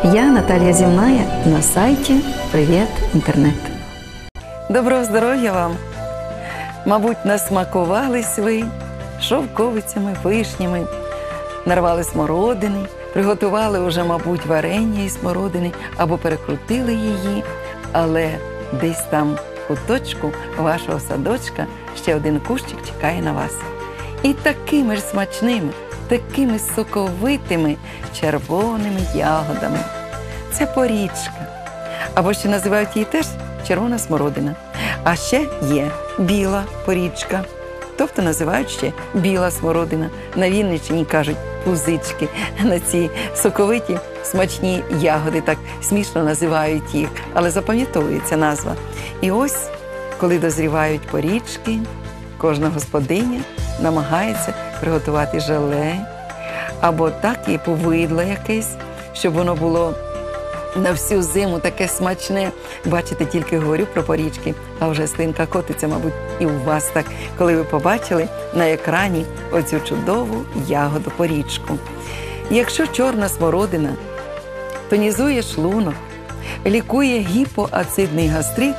Я Наталія Земная на сайті «Привіт, Інтернет». Доброго здоров'я вам! Мабуть, насмакувались ви шовковицями, вишнями, нарвали смородини, приготували вже, мабуть, варення із смородини або перекрутили її, але десь там в куточку вашого садочка ще один кущик чекає на вас. І такими ж смачними, такими соковитими червоними ягодами. Це порічка, або ще називають її теж червона смородина. А ще є біла порічка, тобто називають ще біла смородина. На Вінниччині кажуть пузички, на ці соковиті смачні ягоди, так смішно називають їх, але запам'ятовується назва. І ось, коли дозрівають порічки, кожна господиня намагається приготувати желе, або так і повидло якесь, щоб воно було на всю зиму таке смачне. Бачите, тільки говорю про порічки, а вже слинка котиться, мабуть, і у вас так, коли ви побачили на екрані оцю чудову ягоду порічку. Якщо чорна смородина тонізує шлунок, лікує гіпоацидний гастрит,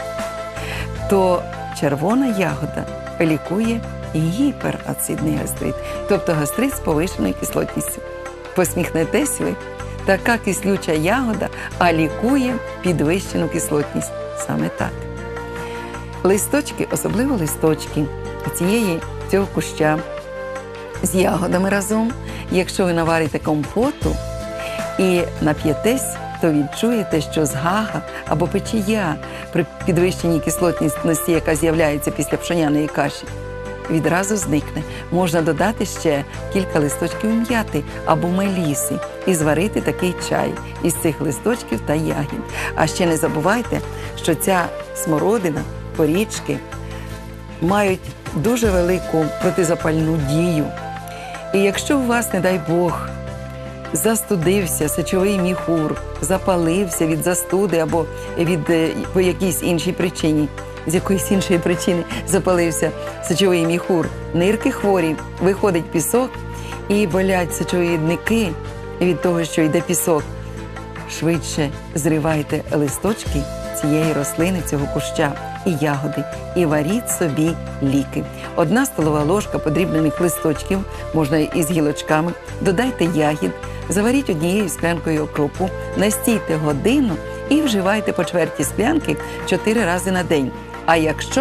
то червона ягода лікує гіперацидний гастрит, тобто гастрит з повишеною кислотністю. Посміхнетесь ви? Така кислюча ягода, а лікує підвищену кислотність. Саме так. Листочки, особливо листочки цього куща з ягодами разом, якщо ви наварите компоту і нап'єтесь, то відчуєте, що згага або печія при підвищеній кислотності, яка з'являється після пшоняної каші, відразу зникне. Можна додати ще кілька листочків м'яти або меліси і зварити такий чай із цих листочків та ягід. А ще не забувайте, що ця смородина, порічки мають дуже велику протизапальну дію. І якщо у вас, не дай Бог, застудився сечовий міхур, запалився від застуди або по якійсь іншій причині, з якоїсь іншої причини запалився сечовий міхур, нирки хворі, виходить пісок і болять сечовидники від того, що йде пісок, швидше зривайте листочки цієї рослини, цього куща і ягоди, і варіть собі ліки. 1 столова ложка подрібнених листочків, можна із гілочками, додайте ягід, заваріть 1 склянкою окропу, настійте годину і вживайте по чверті склянки 4 рази на день. А якщо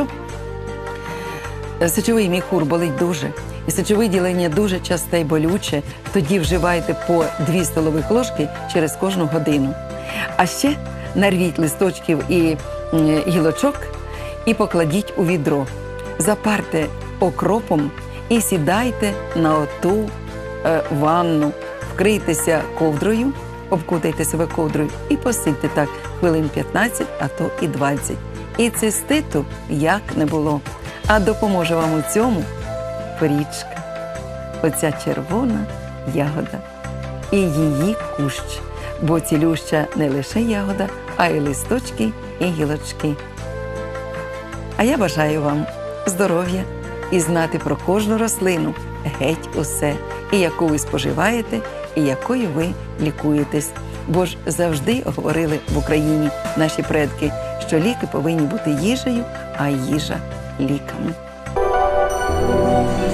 сечовий міхур болить дуже, і сечовиділення дуже часте й болюче, тоді вживайте по 2 столових ложки через кожну годину. А ще нарвіть листочків і гілочок і покладіть у відро. Запарте окропом і сідайте на оту ванну. Вкрийтеся ковдрою, обкутайте себе ковдрою і посидьте так хвилин 15, а то і 20. І циститу як не було. А допоможе вам у цьому порічка, оця червона ягода і її кущ. Бо цілюща не лише ягода, а й листочки і гілочки. А я бажаю вам здоров'я і знати про кожну рослину геть усе, і яку ви споживаєте, і якою ви лікуєтесь. Бо ж завжди говорили в Україні наші предки, що ліки повинні бути їжею, а їжа – ліками.